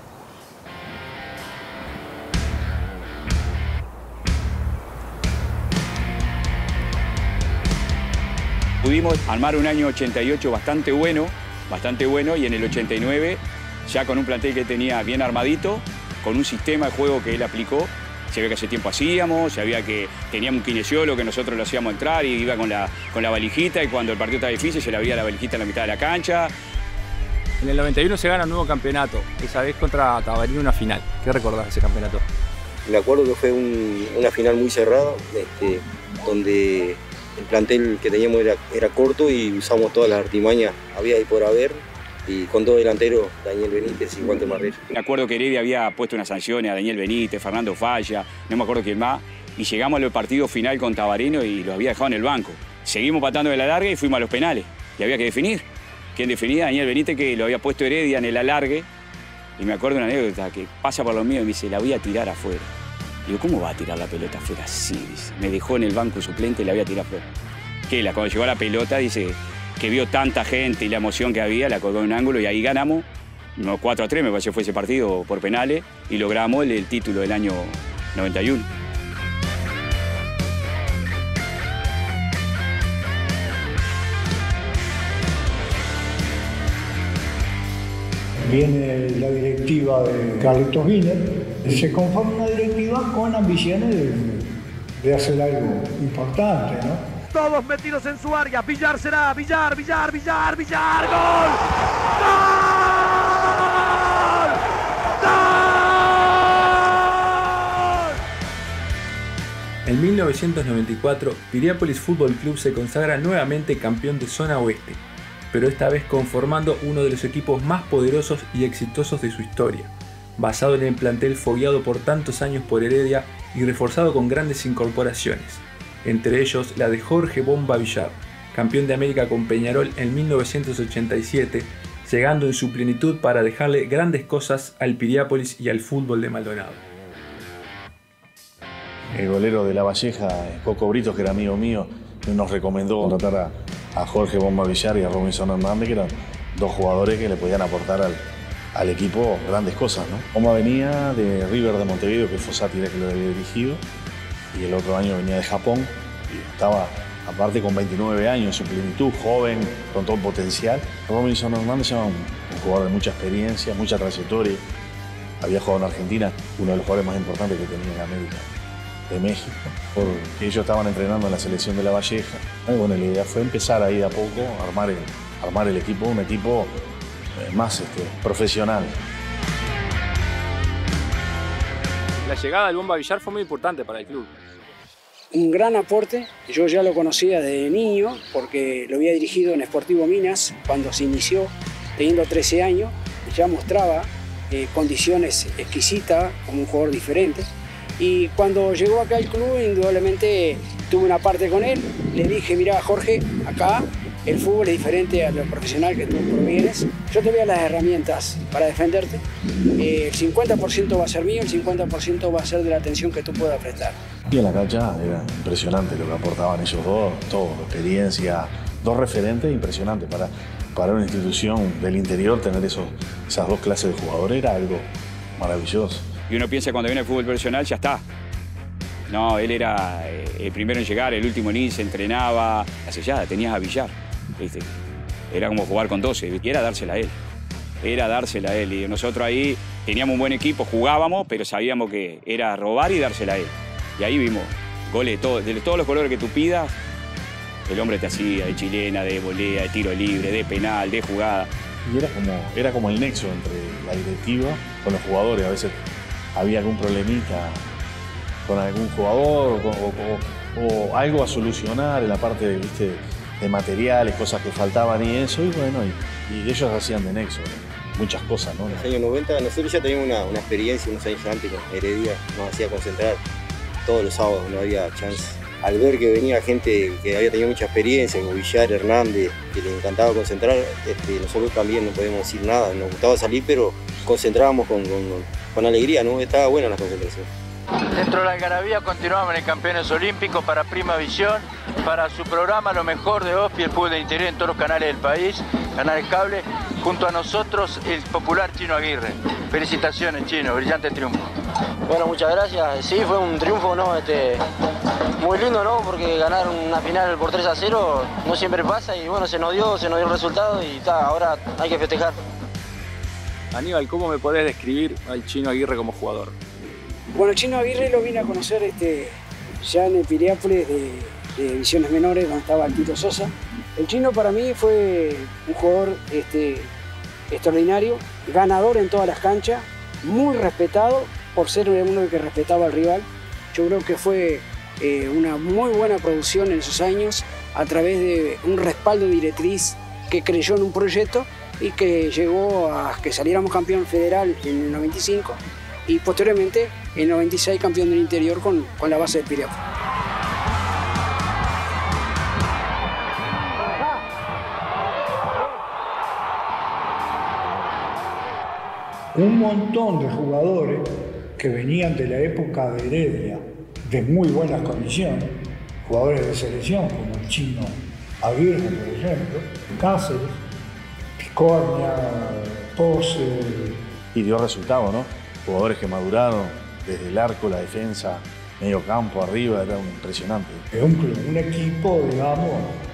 Pudimos armar un año 88 bastante bueno, y en el 89 ya con un plantel que tenía bien armadito, con un sistema de juego que él aplicó. Se ve que hace tiempo hacíamos, sabía que teníamos un kinesiólogo que nosotros lo hacíamos entrar y iba con la valijita, y cuando el partido estaba difícil se le abría la valijita en la mitad de la cancha. En el 91 se gana un nuevo campeonato, esa vez contra Tabaré, una final. ¿Qué recordás de ese campeonato? Me acuerdo que fue una final muy cerrada, donde el plantel que teníamos era corto y usamos todas las artimañas había y por haber. Y con dos delanteros, Daniel Benítez y Walter Marrero. Me acuerdo que Heredia había puesto unas sanciones a Daniel Benítez, Fernando Falla, no me acuerdo quién más, y llegamos al partido final con Tabareno y lo había dejado en el banco. Seguimos patando de la larga y fuimos a los penales, y había que definir. ¿Quién definía? Daniel Benítez, que lo había puesto Heredia en el alargue, y me acuerdo una anécdota que pasa por los míos y me dice, la voy a tirar afuera. Digo, ¿cómo va a tirar la pelota afuera? Sí, dice. Me dejó en el banco suplente y la voy a tirar afuera. Cuando llegó la pelota, dice que vio tanta gente y la emoción que había, la colgó en un ángulo y ahí ganamos, 4-3 me parece que fue ese partido por penales, y logramos el título del año 91. Viene la directiva de Carlitos Wiener, se conforma una directiva con ambiciones de hacer algo importante, ¿no? Todos metidos en su área. Villar será. Villar. ¡Gol! En 1994, Piriápolis Fútbol Club se consagra nuevamente campeón de zona oeste, pero esta vez conformando uno de los equipos más poderosos y exitosos de su historia, basado en el plantel fogueado por tantos años por Heredia y reforzado con grandes incorporaciones, entre ellos la de Jorge Bomba Villar, campeón de América con Peñarol en 1987, llegando en su plenitud para dejarle grandes cosas al Piriápolis y al fútbol de Maldonado. El golero de La Valleja, Coco Britos, que era amigo mío, nos recomendó contratar a Jorge Bomba Villar y a Robinson Hernández, que eran dos jugadores que le podían aportar al equipo grandes cosas, ¿no? Bomba venía de River de Montevideo, que Fossati era que lo había dirigido, y el otro año venía de Japón, y estaba aparte con 29 años en su plenitud, joven, con todo el potencial. Robinson Hernández era un jugador de mucha experiencia, mucha trayectoria, había jugado en Argentina, uno de los jugadores más importantes que tenía en América de México, porque ellos estaban entrenando en la selección de La Valleja. Bueno, la idea fue empezar ahí de a poco a armar armar el equipo, un equipo más profesional. La llegada del Bomba Villar fue muy importante para el club. Un gran aporte, yo ya lo conocía de niño porque lo había dirigido en Sportivo Minas cuando se inició, teniendo 13 años, ya mostraba condiciones exquisitas, como un jugador diferente. Y cuando llegó acá al club, indudablemente tuve una parte con él, le dije, mira Jorge, acá el fútbol es diferente a lo profesional que tú provienes, yo te voy a las herramientas para defenderte, el 50% va a ser mío, el 50% va a ser de la atención que tú puedas prestar. Y en la cancha era impresionante lo que aportaban ellos dos, todo, experiencia, dos referentes impresionantes para una institución del interior tener esas dos clases de jugadores era algo maravilloso. Y uno piensa cuando viene el fútbol profesional ya está. No, él era el primero en llegar, el último en ir, se entrenaba, la sellada, tenías a Villar. ¿Viste? Era como jugar con 12, y era dársela a él. Era dársela a él. Y nosotros ahí teníamos un buen equipo, jugábamos, pero sabíamos que era robar y dársela a él. Y ahí vimos goles de todos los colores que tú pidas. El hombre te hacía de chilena, de volea, de tiro libre, de penal, de jugada. Y era como el nexo entre la directiva con los jugadores. A veces había algún problemita con algún jugador o algo a solucionar en la parte de materiales, cosas que faltaban y eso. Y bueno, y ellos hacían de nexo muchas cosas, ¿no? En los años 90 nosotros ya teníamos una experiencia unos años antes con Heredia, nos hacía concentrar todos los sábados, no había chance. Al ver que venía gente que había tenido mucha experiencia, como Villar, Hernández, que les encantaba concentrar, nosotros también no podemos decir nada, nos gustaba salir, pero concentrábamos con alegría, ¿no? Estaba buena la concentración. Dentro de la algarabía continuamos en el Campeones Olímpicos para Prima Visión, para su programa Lo Mejor de OSPI, el fútbol de interior en todos los canales del país, canales cable, junto a nosotros el popular Chino Aguirre. Felicitaciones, Chino, brillante triunfo. Bueno, muchas gracias. Sí, fue un triunfo, ¿no? Muy lindo, ¿no? Porque ganar una final por 3-0 no siempre pasa y bueno, se nos dio el resultado y ahora hay que festejar. Aníbal, ¿cómo me podés describir al Chino Aguirre como jugador? Bueno, Chino Aguirre lo vine a conocer ya en el Piriápolis de divisiones menores, donde estaba el Tito Sosa. El Chino para mí fue un jugador extraordinario, ganador en todas las canchas, muy respetado por ser uno que respetaba al rival. Yo creo que fue una muy buena producción en esos años a través de un respaldo directriz que creyó en un proyecto y que llegó a que saliéramos campeón federal en el 95 y posteriormente en el 96 campeón del interior con la base del Piriápolis. Un montón de jugadores que venían de la época de Heredia, de muy buenas condiciones, jugadores de selección como el Chino Aguirre, por ejemplo, Cáceres, Picornia, Pose. Y dio resultado, ¿no? Jugadores que maduraron desde el arco, la defensa, medio campo, arriba, era impresionante. Es un equipo, digamos,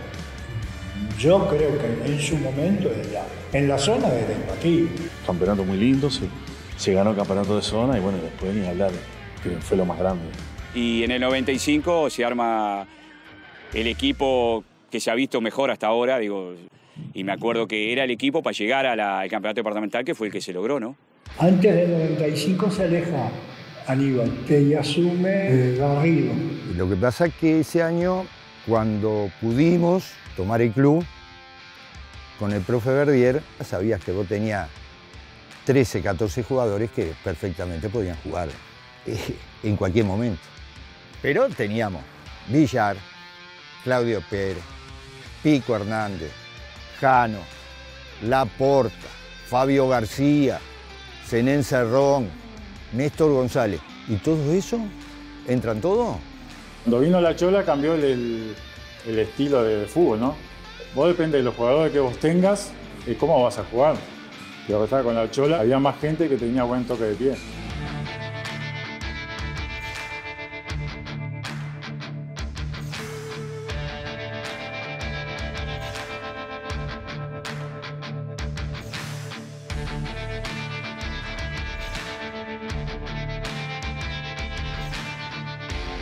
yo creo que en su momento en la zona era imbatible. Campeonato muy lindo, se ganó el campeonato de zona y bueno, después ni hablar, que fue lo más grande. Y en el 95 se arma el equipo que se ha visto mejor hasta ahora, digo, y me acuerdo que era el equipo para llegar al campeonato departamental, que fue el que se logró, ¿no? Antes del 95 se aleja Aníbal y asume Garrido. Y lo que pasa es que ese año, cuando pudimos tomar el club con el profe Verdier, sabías que vos tenías 13, 14 jugadores que perfectamente podían jugar en cualquier momento. Pero teníamos Villar, Claudio Pérez, Pico Hernández, Jano, Laporta, Fabio García, Zenén Cerrón, Néstor González. ¿Y todo eso? ¿Entran todos? Cuando vino la Chola cambió el estilo de fútbol, ¿no? Vos depende de los jugadores que vos tengas y cómo vas a jugar. Y lo que estaba con la Chola, había más gente que tenía buen toque de pie.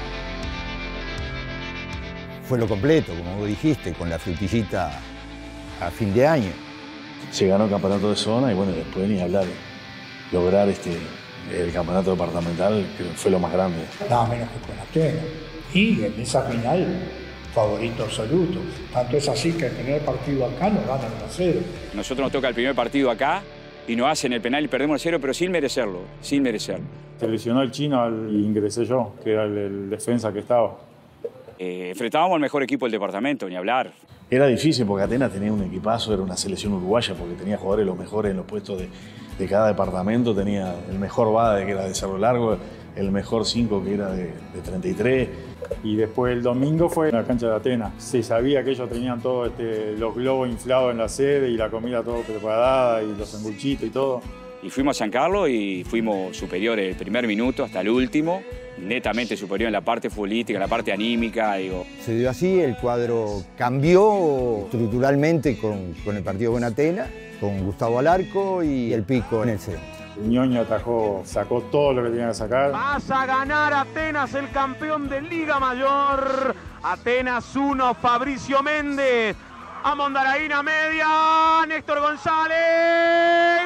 Fue lo completo, como vos dijiste, con la frutillita a fin de año. Se ganó el campeonato de zona y bueno, después ni hablar. Lograr el campeonato departamental creo que fue lo más grande. Nada menos que con Atenas. Y en esa final, favorito absoluto. Tanto es así que el primer partido acá nos ganan 1-0. Nosotros nos toca el primer partido acá y nos hacen el penal y perdemos 1-0, pero sin merecerlo, sin merecerlo. Se lesionó el chino y ingresé yo, que era el defensa que estaba. Enfrentábamos al mejor equipo del departamento, ni hablar. Era difícil porque Atenas tenía un equipazo, era una selección uruguaya porque tenía jugadores los mejores en los puestos de cada departamento. Tenía el mejor Bade, que era de Cerro Largo, el mejor 5, que era de 33. Y después el domingo fue en la cancha de Atenas. Se sabía que ellos tenían todos los globos inflados en la sede y la comida todo preparada y los sanguchitos y todo. Y fuimos a San Carlos y fuimos superiores el primer minuto hasta el último, netamente superior en la parte futbolística, en la parte anímica. Digo. Se dio así, el cuadro cambió estructuralmente con el partido con Atenas, con Gustavo al arco y el Pico en el centro. Ñoño atajó, sacó todo lo que tenía que sacar. Vas a ganar Atenas, el campeón de Liga Mayor. Atenas 1, Fabricio Méndez. A Mondaraína media, Néstor González.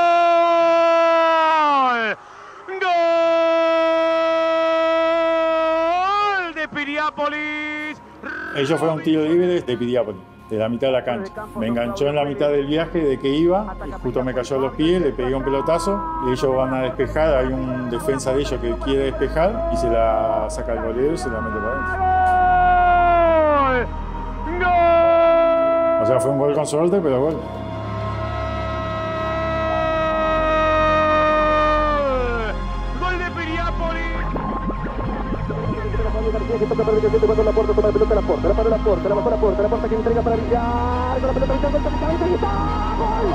¡Gol! ¡Gol de Piriápolis! Ellos fueron tiro libre de Piriápolis, de la mitad de la cancha. Me enganchó en la mitad del viaje de que iba, y justo me cayó a los pies, le pegué un pelotazo y ellos van a despejar. Hay un defensa de ellos que quiere despejar y se la saca el golero y se la mete para adentro. ¡Gol! O sea, fue un gol con suerte, pero gol. Gol de Piriápolis. Que toca para el que cuando la puerta toma la pelota a la puerta, la para la puerta, la bajó a la puerta, la puerta que entrega para Villar, con la pelota Villar, gol, ahí está, gol.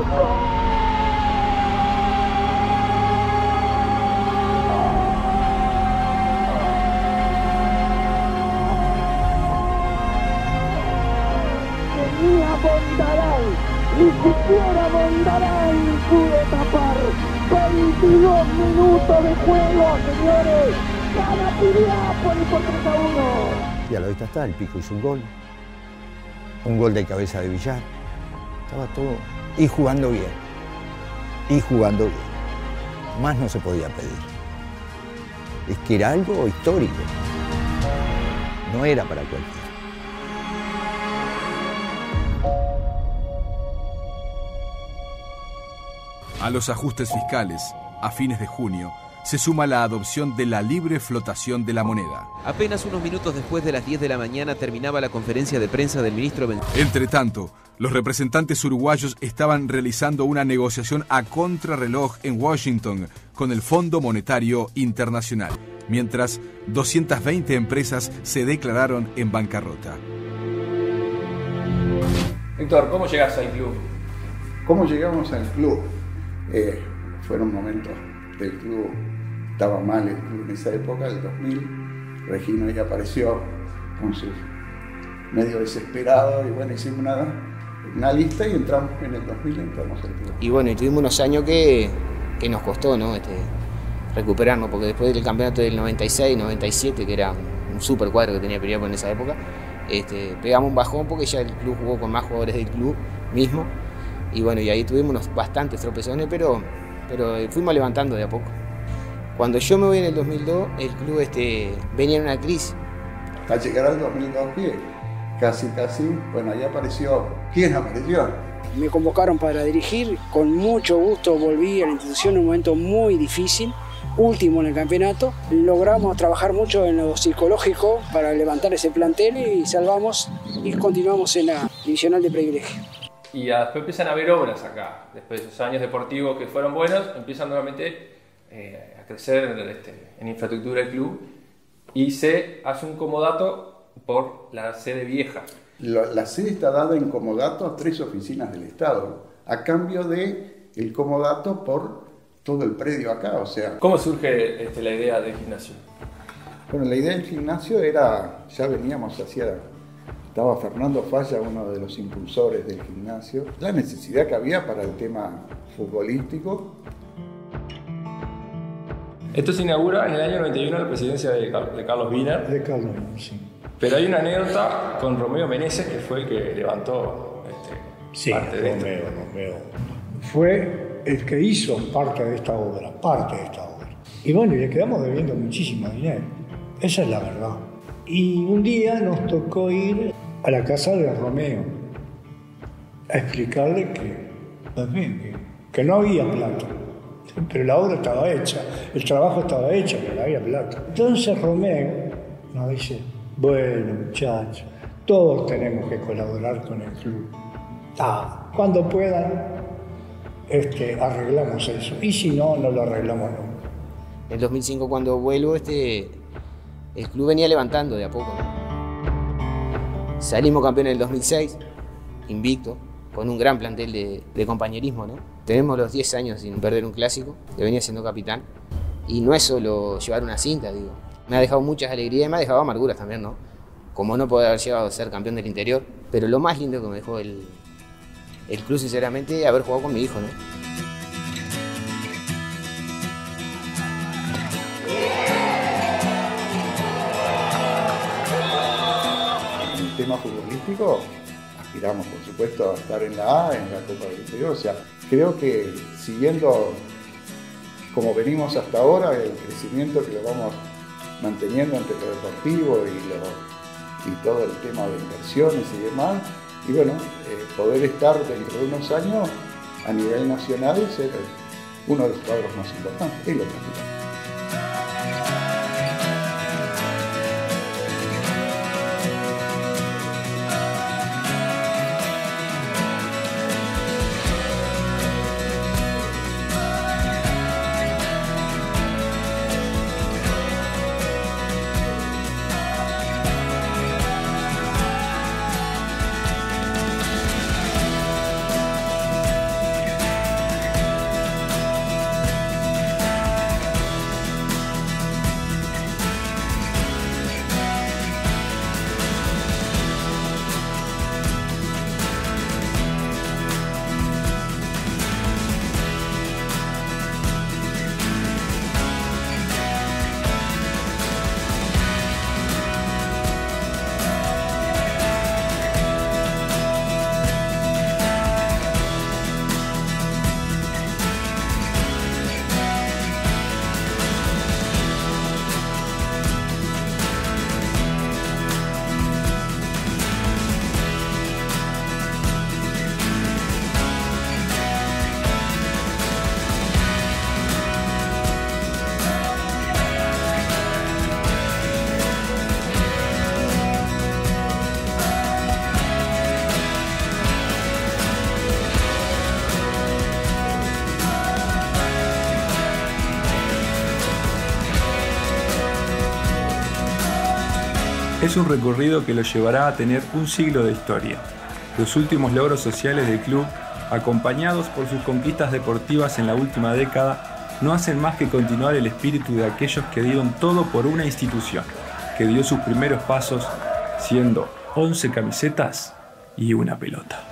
Tenía Bondarán, ni siquiera Bondarán pudo tapar. 22 minutos de juego, señores. Gana Piriápolis por 3-1. Y a la vista está, el Pico hizo un gol. Un gol de cabeza de Villar. Estaba todo. Y jugando bien. Y jugando bien. Más no se podía pedir. Es que era algo histórico. No era para cualquiera. A los ajustes fiscales, a fines de junio, se suma la adopción de la libre flotación de la moneda. Apenas unos minutos después de las 10 de la mañana terminaba la conferencia de prensa del ministro Entre tanto, los representantes uruguayos estaban realizando una negociación a contrarreloj en Washington con el Fondo Monetario Internacional, mientras 220 empresas se declararon en bancarrota. Héctor, ¿cómo llegaste al club? ¿Cómo llegamos al club? Fueron momentos del club, estaba mal el club en esa época, del 2000. Regino ahí apareció con su medio desesperado y bueno, hicimos una lista y entramos en el 2000, entramos al club. Y bueno, y tuvimos unos años que nos costó, ¿no? Recuperarnos, porque después del campeonato del 96, 97, que era un super cuadro que tenía Piriápolis en esa época, pegamos un bajón porque ya el club jugó con más jugadores del club mismo. Y bueno, y ahí tuvimos bastantes tropezones, pero fuimos levantando de a poco. Cuando yo me voy en el 2002, el club venía en una crisis. Al llegar al 2002, casi, bueno, ahí apareció. ¿Quién apareció? Me convocaron para dirigir, con mucho gusto volví a la institución en un momento muy difícil, último en el campeonato. Logramos trabajar mucho en lo psicológico para levantar ese plantel y salvamos y continuamos en la divisional de privilegio. Y después empiezan a haber obras acá, después de esos años deportivos que fueron buenos, empiezan nuevamente a crecer en infraestructura del club y se hace un comodato por la sede vieja. La sede está dada en comodato a 3 oficinas del Estado, a cambio de el comodato por todo el predio acá, o sea... ¿Cómo surge la idea del gimnasio? Bueno, la idea del gimnasio era, ya veníamos estaba Fernando Falla, uno de los impulsores del gimnasio, la necesidad que había para el tema futbolístico. Esto se inaugura en el año 91 la presidencia de Carlos Wiener. De Carlos, sí. Pero hay una anécdota con Romeo Meneses, que fue el que levantó Sí, Romeo. Fue el que hizo parte de esta obra. Y bueno, le quedamos debiendo muchísimo dinero. Esa es la verdad. Y un día nos tocó ir a la casa de Romeo a explicarle que no había plata. Pero la obra estaba hecha, el trabajo estaba hecho, pero no había plata. Entonces Romeo nos dice, bueno muchachos, todos tenemos que colaborar con el club. Cuando puedan, arreglamos eso. Y si no, no lo arreglamos nunca. En el 2005 cuando vuelvo, el club venía levantando de a poco, ¿no? Salimos campeones en el 2006, invicto, con un gran plantel de compañerismo, ¿no? Tenemos los 10 años sin perder un clásico, que venía siendo capitán, y no es solo llevar una cinta, digo. Me ha dejado muchas alegrías y me ha dejado amarguras también, ¿no? Como no poder haber llegado a ser campeón del interior, pero lo más lindo que me dejó el club, sinceramente, es haber jugado con mi hijo, ¿no? En el tema futbolístico, aspiramos, por supuesto, a estar en la A, en la Copa del Interior. O sea, creo que siguiendo como venimos hasta ahora, el crecimiento que lo vamos manteniendo entre lo deportivo y todo el tema de inversiones y demás, y bueno, poder estar dentro de unos años a nivel nacional y ser uno de los cuadros más importantes, es lo que aspiramos. Es un recorrido que lo llevará a tener un siglo de historia. Los últimos logros sociales del club, acompañados por sus conquistas deportivas en la última década, no hacen más que continuar el espíritu de aquellos que dieron todo por una institución, que dio sus primeros pasos siendo 11 camisetas y una pelota.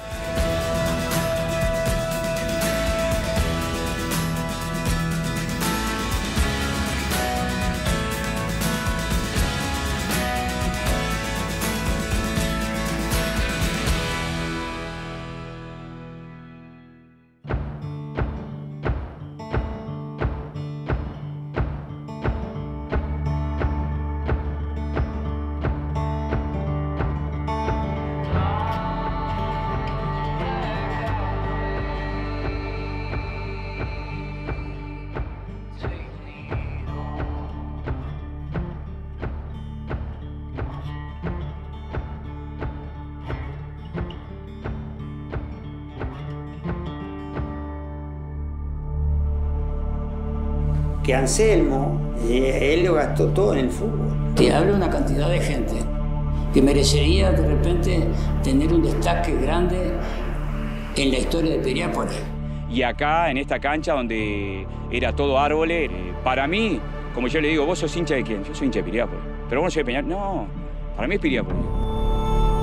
Que Anselmo, él lo gastó todo en el fútbol. Te habla una cantidad de gente que merecería de repente tener un destaque grande en la historia de Piriápolis. Y acá, en esta cancha donde era todo árboles, para mí, como yo le digo, ¿vos sos hincha de quién? Yo soy hincha de Piriápolis. ¿Pero vos no sos de Peñarol? No, para mí es Piriápolis.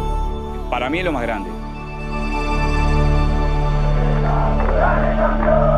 Para mí es lo más grande.